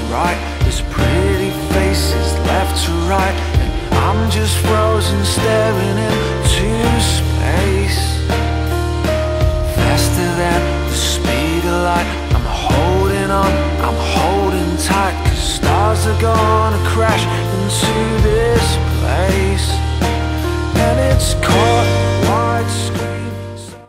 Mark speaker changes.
Speaker 1: right. There's pretty faces left to right, and I'm just frozen staring into space. Faster than the speed of light, I'm holding on, I'm holding tight, 'cause stars are gonna crash into this place. And it's cold